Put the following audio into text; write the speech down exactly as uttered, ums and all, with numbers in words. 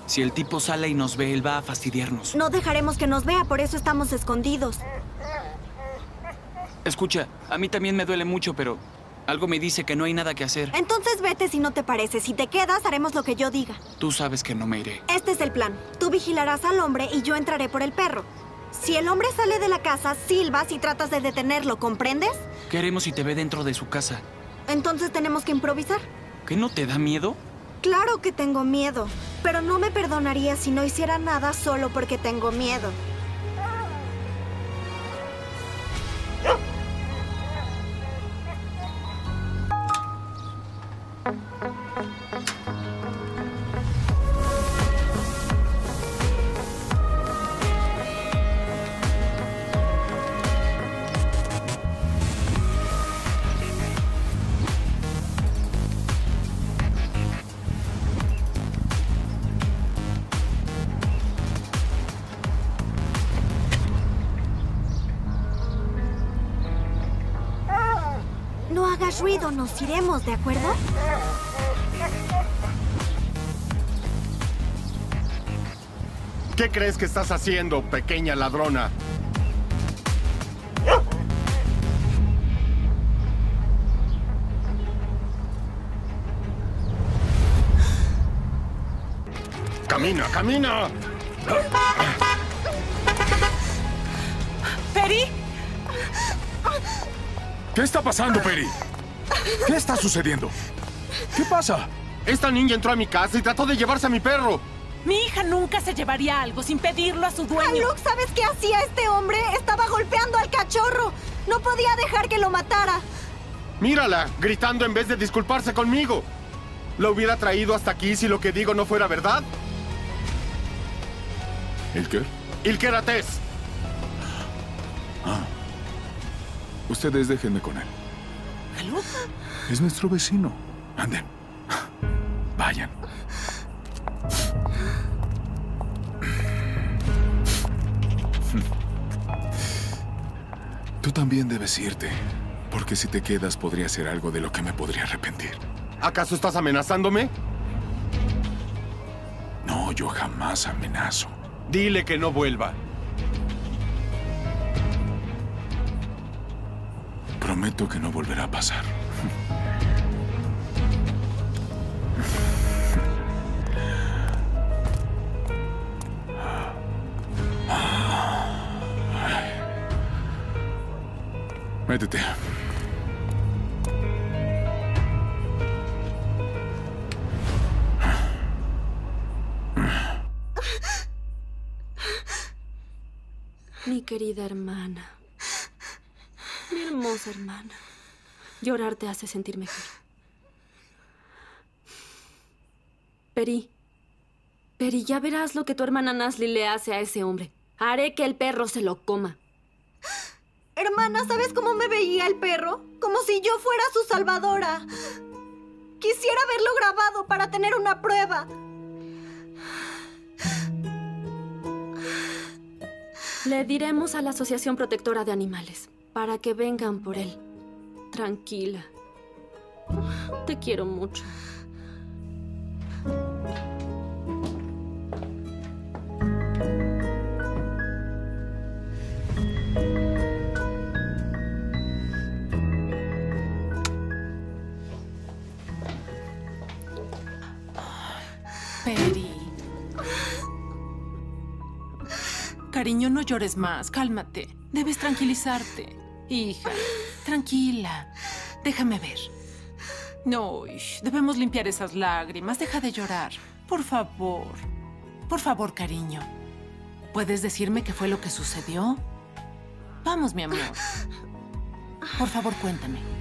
Si el tipo sale y nos ve, él va a fastidiarnos. No dejaremos que nos vea, por eso estamos escondidos. Escucha, a mí también me duele mucho, pero algo me dice que no hay nada que hacer. Entonces vete si no te parece. Si te quedas, haremos lo que yo diga. Tú sabes que no me iré. Este es el plan. Tú vigilarás al hombre y yo entraré por el perro. Si el hombre sale de la casa, silbas y tratas de detenerlo, ¿comprendes? ¿Qué haremos si te ve dentro de su casa? Entonces tenemos que improvisar. ¿Qué no te da miedo? Claro que tengo miedo, pero no me perdonaría si no hiciera nada solo porque tengo miedo. No hagas ruido, nos iremos, ¿de acuerdo? ¿Qué crees que estás haciendo, pequeña ladrona? ¡Camina, camina! ¿Peri? ¿Qué está pasando, Peri? ¿Qué está sucediendo? ¿Qué pasa? Esta niña entró a mi casa y trató de llevarse a mi perro. Mi hija nunca se llevaría algo sin pedirlo a su dueño. Luke, ¿sabes qué hacía este hombre? Estaba golpeando al cachorro. No podía dejar que lo matara. Mírala, gritando en vez de disculparse conmigo. ¿Lo hubiera traído hasta aquí si lo que digo no fuera verdad? ¿Ilker? Ilker Ates. Ah. Ustedes déjenme con él. ¿Luke? Es nuestro vecino. Anden. Vayan. Tú también debes irte, porque si te quedas podría hacer algo de lo que me podría arrepentir. ¿Acaso estás amenazándome? No, yo jamás amenazo. Dile que no vuelva. Prometo que no volverá a pasar. Métete. Mi querida hermana. Mi hermosa hermana. Llorar te hace sentir mejor. Peri. Peri, ya verás lo que tu hermana Nasli le hace a ese hombre. Haré que el perro se lo coma. Hermana, ¿sabes cómo me veía el perro? Como si yo fuera su salvadora. Quisiera verlo grabado para tener una prueba. Le diremos a la Asociación Protectora de Animales para que vengan por él. Tranquila. Te quiero mucho. Peri. Cariño, no llores más. Cálmate. Debes tranquilizarte. Hija, tranquila. Déjame ver. No, ish, debemos limpiar esas lágrimas. Deja de llorar. Por favor. Por favor, cariño. ¿Puedes decirme qué fue lo que sucedió? Vamos, mi amor. Por favor, cuéntame.